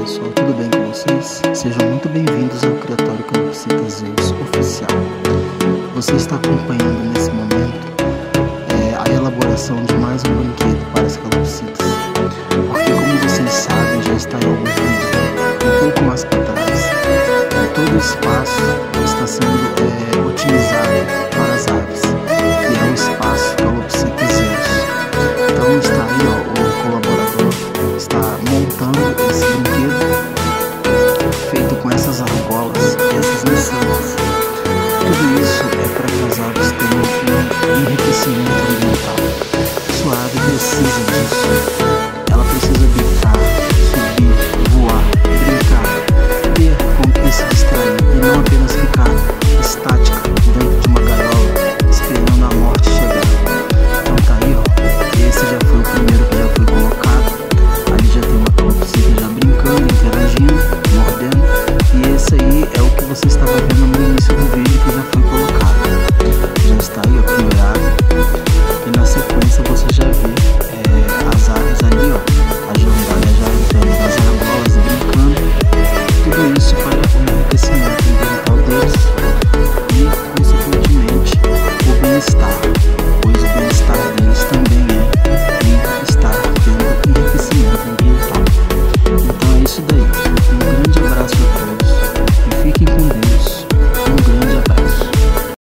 pessoal, tudo bem com vocês? Sejam muito bem-vindos ao Criatório Calopsita Zeus Oficial. Você está acompanhando nesse momento a elaboração de mais um brinquedo para as calopsitas.